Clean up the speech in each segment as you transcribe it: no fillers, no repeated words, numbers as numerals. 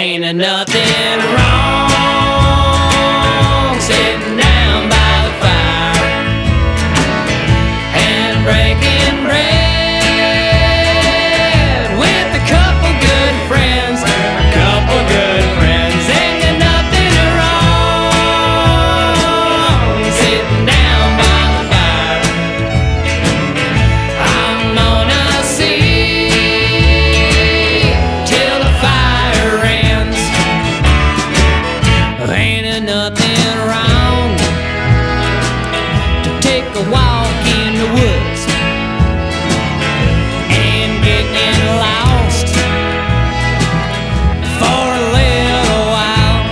Ain't nothing wrong sitting down by the fire and breaking bread with a couple good friends. Ain't nothing wrong sitting down by the fire. I'm gonna see till the fire ends. Ain't nothing wrong to take a walk in the woods and getting lost for a little while.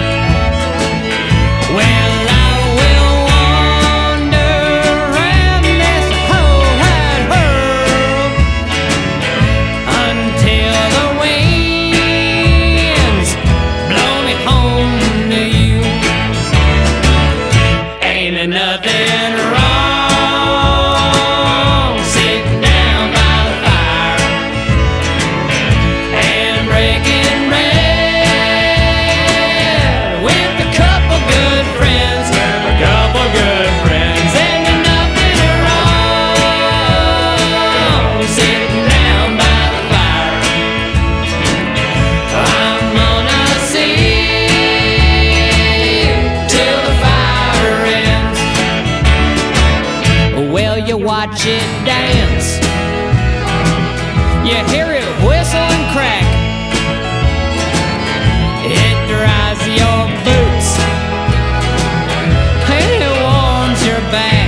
Well, I will wander around this whole wide world until the winds blow me home to you. Ain't nothing wrong sitting down by the fire and breaking bread with a couple good friends. Ain't nothing wrong sitting down by the fire. I'm gonna see till the fire ends. Well, you watch it dance, you hear it whistle and crack, it dries your boots and it warms your back.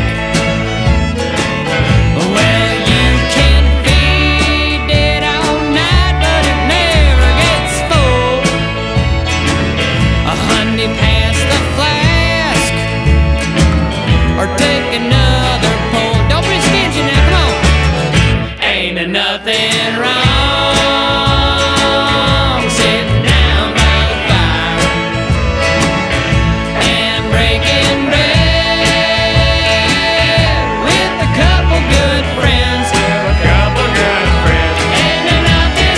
Well, you can feed it all night, but it never gets full. Honey, pass the flask or take another pull. Don't be stingy now, come on. Ain't nothing wrong sitting down by the fire and breaking bread with a couple good friends. Ain't nothing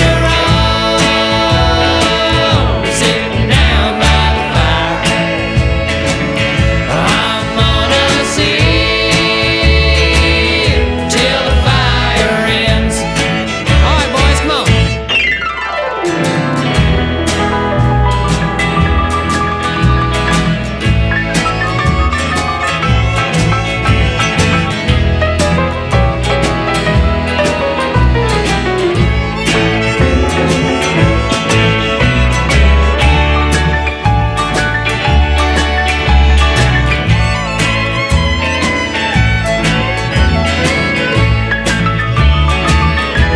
wrong sitting down by the fire. I'm gonna see till the fire ends. All right, boys, come on.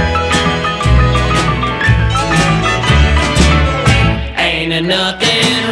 Ain't nothing